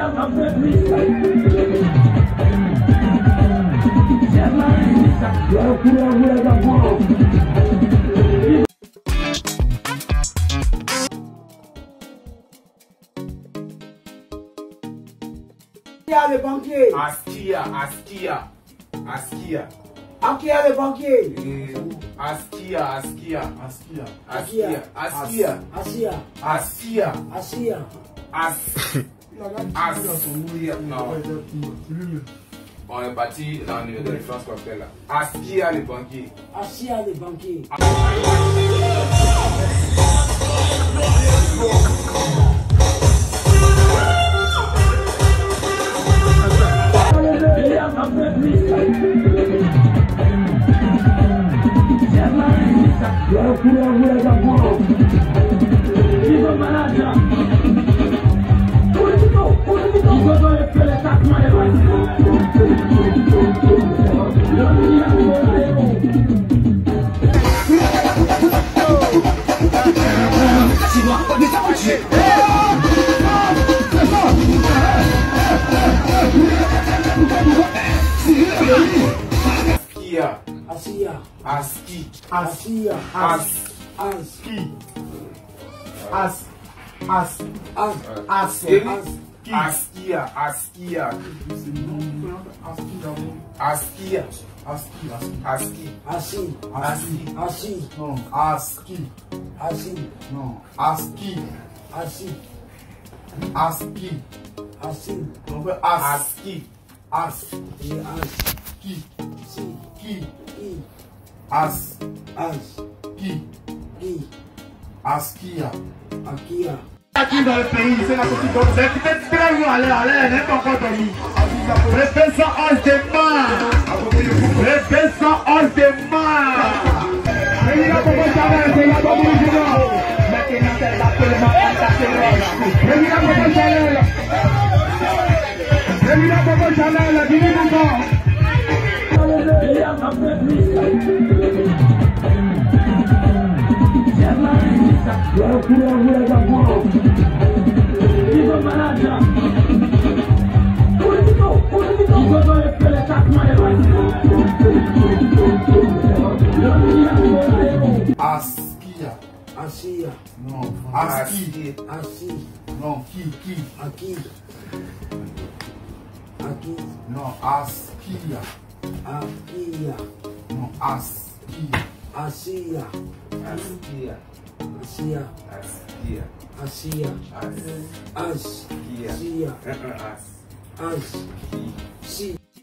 Le banquier. Askia. Qui est le banquier? Askia. Non. On est parti dans le numéro de référence qu'on fait là. Askia le banquier. Askia le banquier. Aquí dans le pays, c'est la petite dose. C'est peut-être très loin, allez, n'est pas encore dormi. Répète ça en démarre. Répète ça en démarre. Et il a pas Chanel, c'est la bonne originale. Maintenant, c'est l'appellement international. Et il a pas Chanel. Et il a pas Chanel, dis-nous Askia. Non, Aski. Non, qui? Aki. Non, Askia. Akia. Non, Askia. Asia. Asia.